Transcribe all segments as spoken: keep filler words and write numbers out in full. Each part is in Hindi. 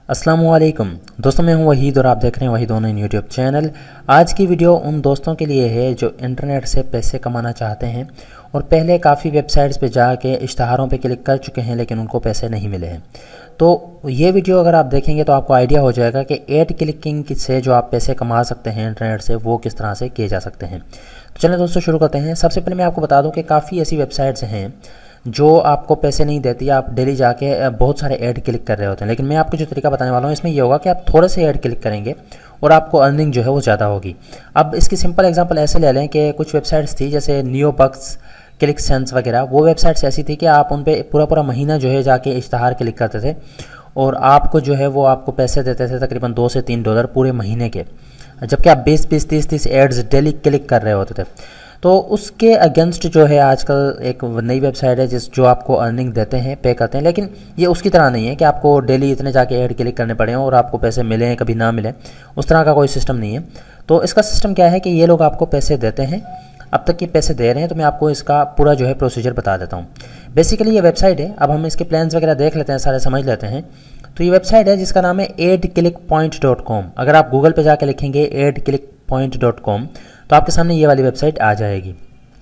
अस्सलामुअलैकुम दोस्तों, मैं हूं वहीद और आप देख रहे हैं वहीद ऑनलाइन यूट्यूब चैनल। आज की वीडियो उन दोस्तों के लिए है जो इंटरनेट से पैसे कमाना चाहते हैं और पहले काफ़ी वेबसाइट्स पे जाके इश्तहारों पे क्लिक कर चुके हैं लेकिन उनको पैसे नहीं मिले हैं। तो ये वीडियो अगर आप देखेंगे तो आपको आइडिया हो जाएगा कि एड क्लिकिंग से जो आप पैसे कमा सकते हैं इंटरनेट से वो किस तरह से किए जा सकते हैं। तो चलिए दोस्तों शुरू करते हैं। सबसे पहले मैं आपको बता दूँ कि काफ़ी ऐसी वेबसाइट्स हैं जो आपको पैसे नहीं देती, आप डेली जाके बहुत सारे ऐड क्लिक कर रहे होते हैं। लेकिन मैं आपको जो तरीका बताने वाला हूँ इसमें ये होगा कि आप थोड़े से ऐड क्लिक करेंगे और आपको अर्निंग जो है वो ज़्यादा होगी। अब इसकी सिंपल एग्जांपल ऐसे ले लें कि कुछ वेबसाइट्स थी जैसे नियोबक्स, क्लिक सेंस वगैरह। वो वेबसाइट्स ऐसी थी कि आप उन पर पूरा पूरा महीना जो है जाके इश्तहार क्लिक करते थे और आपको जो है वो आपको पैसे देते थे तकरीबन दो से तीन डॉलर पूरे महीने के, जबकि आप बीस बीस तीस तीस एड्स डेली क्लिक कर रहे होते थे। तो उसके अगेंस्ट जो है आजकल एक नई वेबसाइट है जिस जो आपको अर्निंग देते हैं, पे करते हैं, लेकिन ये उसकी तरह नहीं है कि आपको डेली इतने जाके ऐड क्लिक करने पड़े और आपको पैसे मिलें कभी ना मिलें। उस तरह का कोई सिस्टम नहीं है। तो इसका सिस्टम क्या है कि ये लोग आपको पैसे देते हैं, अब तक ये पैसे दे रहे हैं। तो मैं आपको इसका पूरा जो है प्रोसीजर बता देता हूँ। बेसिकली ये वेबसाइट है, अब हम इसके प्लान्स वगैरह देख लेते हैं, सारे समझ लेते हैं। तो ये वेबसाइट है जिसका नाम है ad click point dot com. अगर आप गूगल पे जाके लिखेंगे ad click point dot com तो आपके सामने ये वाली वेबसाइट आ जाएगी।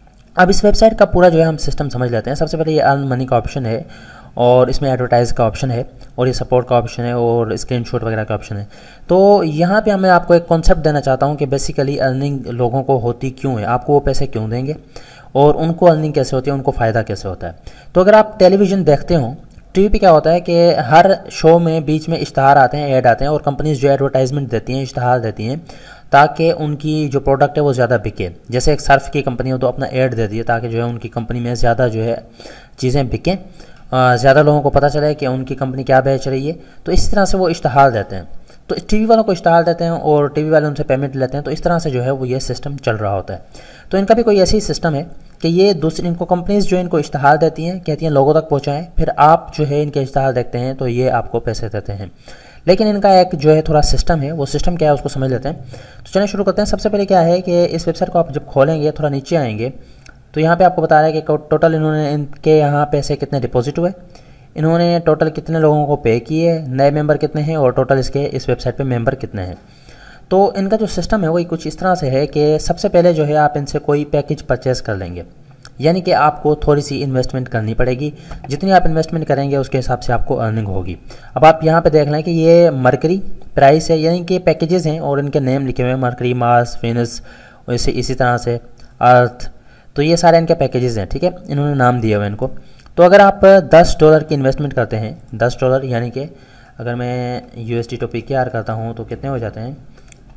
अब इस वेबसाइट का पूरा जो है हम सिस्टम समझ लेते हैं। सबसे पहले ये अर्न मनी का ऑप्शन है और इसमें एडवर्टाइज का ऑप्शन है और ये सपोर्ट का ऑप्शन है और स्क्रीनशॉट वगैरह का ऑप्शन है। तो यहाँ पे मैं आपको एक कॉन्सेप्ट देना चाहता हूँ कि बेसिकली अर्निंग लोगों को होती क्यों है, आपको वो पैसे क्यों देंगे और उनको अर्निंग कैसे होती है, उनको फ़ायदा कैसे होता है। तो अगर आप टेलीविज़न देखते हो, टीवी पे क्या होता है कि हर शो में बीच में इश्तहार आते हैं, ऐड आते हैं और कंपनीज जो एडवर्टाइजमेंट देती हैं, इश्तहार देती हैं ताकि उनकी जो प्रोडक्ट है वो ज़्यादा बिके। जैसे एक सर्फ की कंपनी हो तो अपना ऐड दे दिए ताकि जो है उनकी कंपनी में ज़्यादा जो है चीज़ें बिकें, ज़्यादा लोगों को पता चले कि उनकी कंपनी क्या बेच रही है। तो इस तरह से वो इश्तहार देते हैं, तो टीवी वालों को इश्तहार देते हैं और टीवी वाले उनसे पेमेंट लेते हैं। तो इस तरह से जो है वो ये सिस्टम चल रहा होता है। तो इनका भी कोई ऐसी सिस्टम है कि ये दूसरी इनको कंपनीज जो इनको इश्तहार देती हैं, कहती हैं लोगों तक पहुँचाएँ, फिर आप जो है इनके इश्तहार देखते हैं तो ये आपको पैसे देते हैं। लेकिन इनका एक जो है थोड़ा सिस्टम है, वो सिस्टम क्या है उसको समझ लेते हैं। तो चलिए शुरू करते हैं। सबसे पहले क्या है कि इस वेबसाइट को आप जब खोलेंगे, थोड़ा नीचे आएंगे तो यहाँ पे आपको बता रहा है कि टोटल इन्होंने इनके यहाँ पैसे कितने डिपॉजिट हुए, इन्होंने टोटल कितने लोगों को पे किए, नए मेंबर कितने हैं और टोटल इसके इस वेबसाइट पे मेंबर कितने हैं। तो इनका जो सिस्टम है वही कुछ इस तरह से है कि सबसे पहले जो है आप इनसे कोई पैकेज परचेज़ कर लेंगे, यानी कि आपको थोड़ी सी इन्वेस्टमेंट करनी पड़ेगी। जितनी आप इन्वेस्टमेंट करेंगे उसके हिसाब से आपको अर्निंग होगी। अब आप यहाँ पे देख लें कि ये मरकरी प्राइस है, यानी कि पैकेजेस हैं और इनके नेम लिखे हुए हैं, मरकरी, मार्स, वेनस, वैसे इसी तरह से अर्थ। तो ये सारे इनके पैकेजेस हैं, ठीक है, इन्होंने नाम दिए हुए इनको। तो अगर आप दस डॉलर की इन्वेस्टमेंट करते हैं, दस डॉलर यानी कि अगर मैं U S D to P K R करता हूँ तो कितने हो जाते हैं,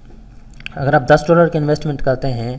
अगर आप दस डॉलर की इन्वेस्टमेंट करते हैं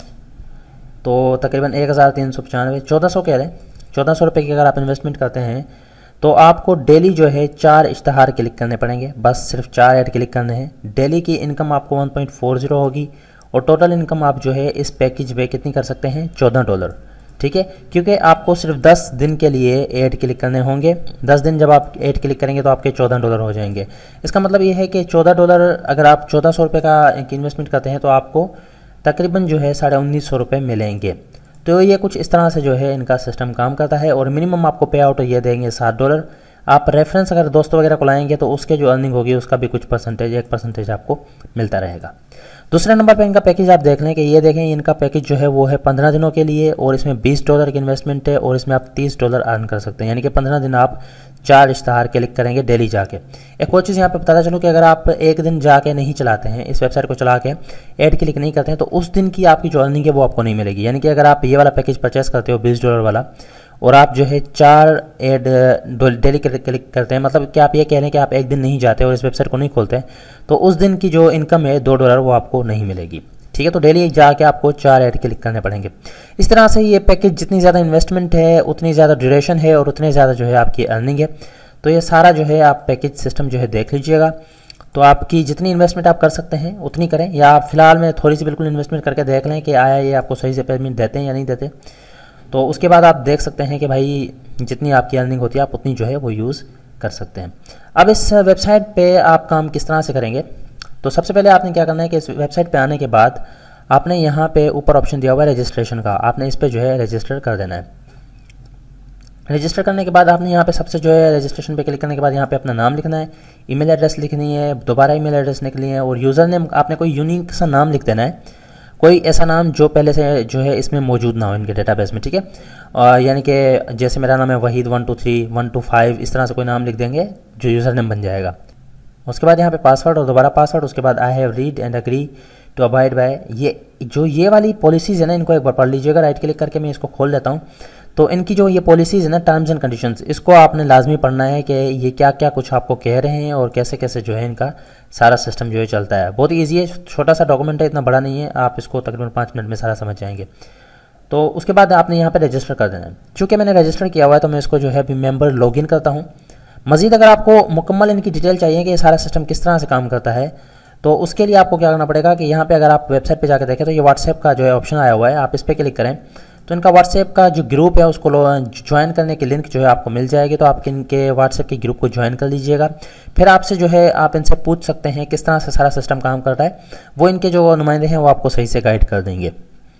तो तकरीबन एक हज़ार तीन सौ पचानवे चौदह सौ कह रहे हैं, चौदह सौ रुपये की अगर आप इन्वेस्टमेंट करते हैं तो आपको डेली जो है चार इश्तहार क्लिक करने पड़ेंगे, बस सिर्फ चार ऐड क्लिक करने हैं। डेली की इनकम आपको वन पॉइंट फोर ज़ीरो होगी और टोटल इनकम आप जो है इस पैकेज पे कितनी कर सकते हैं, चौदह डॉलर, ठीक है, क्योंकि आपको सिर्फ दस दिन के लिए ऐड क्लिक करने होंगे। दस दिन जब आप ऐड क्लिक करेंगे तो आपके चौदह डॉलर हो जाएंगे। इसका मतलब ये है कि चौदह डॉलर अगर आप चौदह सौ रुपये का इन्वेस्टमेंट करते हैं तो आपको तकरीबन जो है साढ़े उन्नीस सौ रुपये मिलेंगे। तो ये कुछ इस तरह से जो है इनका सिस्टम काम करता है और मिनिमम आपको पे आउट ये देंगे सात डॉलर। आप रेफरेंस अगर दोस्तों वगैरह को लाएंगे तो उसके जो अर्निंग होगी उसका भी कुछ परसेंटेज, एक परसेंटेज आपको मिलता रहेगा। दूसरे नंबर पर इनका पैकेज आप देख लें कि ये देखें इनका पैकेज जो है वो है पंद्रह दिनों के लिए और इसमें बीस डॉलर की इन्वेस्टमेंट है और इसमें आप तीस डॉलर अर्न कर सकते हैं, यानी कि पंद्रह दिन आप चार इश्तहार क्लिक करेंगे डेली जाके। एक और चीज़ यहाँ पे बताना चलूँ कि अगर आप एक दिन जाके नहीं चलाते हैं, इस वेबसाइट को चला के ऐड क्लिक नहीं करते हैं तो उस दिन की आपकी जो अर्निंग है वो आपको नहीं मिलेगी। यानी कि अगर आप ये वाला पैकेज परचेस करते हो बीस डॉलर वाला और आप जो है चार एड डेली क्लिक करते हैं, मतलब कि आप ये कह रहे हैं कि आप एक दिन नहीं जाते और इस वेबसाइट को नहीं खोलते तो उस दिन की जो इनकम है दो डॉलर वो आपको नहीं मिलेगी, ठीक है। तो डेली जाके आपको चार ऐड क्लिक करने पड़ेंगे। इस तरह से ये पैकेज जितनी ज़्यादा इन्वेस्टमेंट है उतनी ज़्यादा ड्यूरेशन है और उतनी ज़्यादा जो है आपकी अर्निंग है। तो ये सारा जो है आप पैकेज सिस्टम जो है देख लीजिएगा। तो आपकी जितनी इन्वेस्टमेंट आप कर सकते हैं उतनी करें, या आप फिलहाल में थोड़ी सी बिल्कुल इन्वेस्टमेंट करके देख लें कि आया ये आपको सही से पेमेंट देते हैं या नहीं देते। तो उसके बाद आप देख सकते हैं कि भाई जितनी आपकी अर्निंग होती है आप उतनी जो है वो यूज़ कर सकते हैं। अब इस वेबसाइट पे आप काम किस तरह से करेंगे, तो सबसे पहले आपने क्या करना है कि इस वेबसाइट पे आने के बाद आपने यहाँ पे ऊपर ऑप्शन दिया हुआ है रजिस्ट्रेशन का, आपने इस पर जो है रजिस्टर कर देना है। रजिस्टर करने के बाद आपने यहाँ पे सबसे जो है रजिस्ट्रेशन पे क्लिक करने के बाद यहाँ पे अपना नाम लिखना है, ईमेल एड्रेस लिखनी है, दोबारा ईमेल एड्रेस लिखनी है और यूज़र नेम आपने कोई यूनिक सा नाम लिख देना है, कोई ऐसा नाम जो पहले से जो है इसमें मौजूद ना हो इनके डेटाबेस में, ठीक है। और यानी कि जैसे मेरा नाम है Waheed one two three one two five, इस तरह से कोई नाम लिख देंगे जो यूज़र नेम बन जाएगा। उसके बाद यहाँ पे पासवर्ड और दोबारा पासवर्ड, उसके बाद I have read and agree to abide by. ये जो ये वाली पॉलिसीज़ है ना, इनको एक बार पढ़ लीजिएगा। राइट क्लिक करके मैं इसको खोल देता हूँ। तो इनकी जो ये पॉलिसीज़ है ना, टर्म्स एंड कंडीशंस, इसको आपने लाजमी पढ़ना है कि ये क्या क्या कुछ आपको कह रहे हैं और कैसे कैसे जो है इनका सारा सिस्टम जो है चलता है। बहुत ईजी है, छोटा सा डॉक्यूमेंट है, इतना बड़ा नहीं है, आप इसको तकरीबन पाँच मिनट में सारा समझ जाएंगे। तो उसके बाद आपने यहाँ पे रजिस्टर कर देना है। चूँकि मैंने रजिस्टर किया हुआ है तो मैं इसको जो है अभी मेंबर लॉगिन करता हूँ। मज़ीद अगर आपको मुकम्मल इनकी डिटेल चाहिए कि ये सारा सिस्टम किस तरह से काम करता है, तो उसके लिए आपको क्या करना पड़ेगा कि यहाँ पे अगर आप वेबसाइट पे जाकर देखें तो ये व्हाट्सएप का जो है ऑप्शन आया हुआ है, आप इस पर क्लिक करें तो इनका व्हाट्सएप का जो ग्रुप है उसको ज्वाइन करने की लिंक जो है आपको मिल जाएगी। तो आप इनके व्हाट्सएप के ग्रुप को ज्वाइन कर लीजिएगा। फिर आपसे जो है आप इनसे पूछ सकते हैं किस तरह से सारा सिस्टम काम करता है, वो इनके जो नुमाइंदे हैं वो आपको सही से गाइड कर देंगे।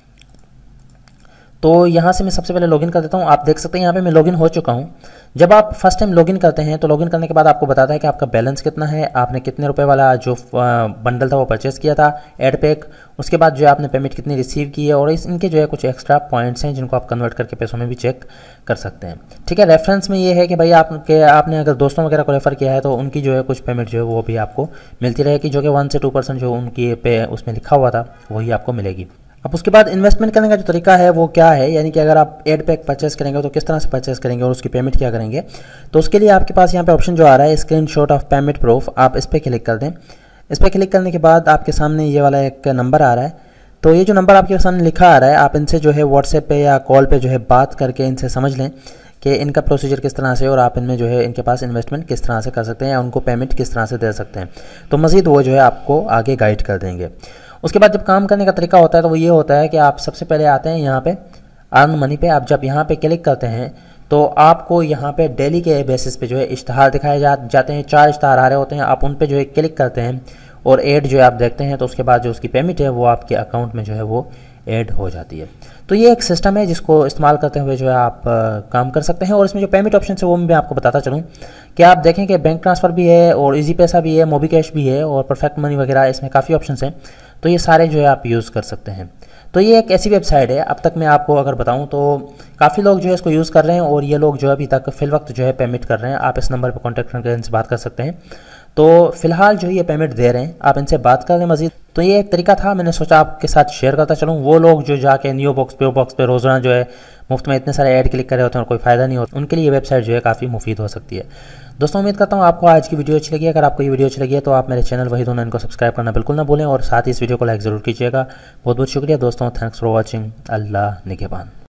तो यहाँ से मैं सबसे पहले लॉगिन कर देता हूँ। आप देख सकते हैं यहाँ पे मैं लॉगिन हो चुका हूँ। जब आप फर्स्ट टाइम लॉगिन करते हैं तो लॉगिन करने के बाद आपको बताता है कि आपका बैलेंस कितना है, आपने कितने रुपए वाला जो बंडल था वो परचेस किया था एड पैक, उसके बाद जो है आपने पेमेंट कितनी रिसीव की है और इस इनके जो है कुछ एक्स्ट्रा पॉइंट्स हैं जिनको आप कन्वर्ट करके पैसों में भी चेक कर सकते हैं, ठीक है। रेफरेंस में ये है कि भाई आपके आपने अगर दोस्तों वगैरह को रेफ़र किया है तो उनकी जो है कुछ पेमेंट जो है वो भी आपको मिलती रहेगी, जो कि वन से टू परसेंट जो उनकी पे उसमें लिखा हुआ था वही आपको मिलेगी। अब उसके बाद इन्वेस्टमेंट करने का जो तरीका है वो क्या है, यानी कि अगर आप एड पैक परचेस करेंगे तो किस तरह से परचेस करेंगे और उसकी पेमेंट क्या करेंगे। तो उसके लिए आपके पास यहाँ पे ऑप्शन जो आ रहा है स्क्रीनशॉट ऑफ पेमेंट प्रूफ, आप इस पर क्लिक कर दें। इस पर क्लिक करने के बाद आपके सामने ये वाला एक नंबर आ रहा है। तो ये जो नंबर आपके सामने लिखा आ रहा है, आप इनसे जो है व्हाट्सएप पे या कॉल पे जो है बात करके इनसे समझ लें कि इनका प्रोसीजर किस तरह से और आप इनमें जो है इनके पास इन्वेस्टमेंट किस तरह से कर सकते हैं या उनको पेमेंट किस तरह से दे सकते हैं। तो मज़ीद वो जो है आपको आगे गाइड कर देंगे। उसके बाद जब काम करने का तरीका होता है तो वो ये होता है कि आप सबसे पहले आते हैं यहाँ पे अर्न मनी पे। आप जब यहाँ पे क्लिक करते हैं तो आपको यहाँ पे डेली के बेसिस पे जो है इश्तहार दिखाए जा, जाते हैं। चार इश्तहार आ रहे होते हैं, आप उन पे जो है क्लिक करते हैं और ऐड जो है आप देखते हैं तो उसके बाद जो उसकी पेमेंट है वो आपके अकाउंट में जो है वो ऐड हो जाती है। तो ये एक सिस्टम है जिसको इस्तेमाल करते हुए जो है आप आ, काम कर सकते हैं। और इसमें जो पेमेंट ऑप्शन है वो मैं आपको बताता चलूँ कि आप देखें कि बैंक ट्रांसफ़र भी है और इजी पैसा भी है, मोबी कैश भी है और परफेक्ट मनी वगैरह, इसमें काफ़ी ऑप्शन हैं। तो ये सारे जो है आप यूज़ कर सकते हैं। तो ये एक ऐसी वेबसाइट है, अब तक मैं आपको अगर बताऊं तो काफ़ी लोग जो है इसको यूज़ कर रहे हैं और ये लोग जो है अभी तक फिल वक्त जो है पेमेंट कर रहे हैं। आप इस नंबर पर कॉन्टैक्ट करके इनसे बात कर सकते हैं। तो फिलहाल जो है ये पेमेंट दे रहे हैं, आप इनसे बात कर लें मज़ीद। तो ये एक तरीका था, मैंने सोचा आपके साथ शेयर करता चलूँ। वो लोग जो जाके न्यू बॉक्स पे बॉक्स पे रोज़ाना जो है मुफ्त में इतने सारे ऐड क्लिक कर रहे होते हैं और कोई फ़ायदा नहीं होता, उनके लिए ये वेबसाइट जो है काफ़ी मुफीद हो सकती है। दोस्तों उम्मीद करता हूँ आपको आज की वीडियो अच्छी लगी। अगर आपको ये वीडियो अच्छी लगी है तो आप मेरे चैनल वहीद ऑनलाइन को सब्सक्राइब करना बिल्कुल ना भूलें और साथ ही इस वीडियो को लाइक ज़रूर कीजिएगा। बहुत बहुत शुक्रिया दोस्तों, थैंक्स फॉर वॉचिंग। अल्लाह निगहबान।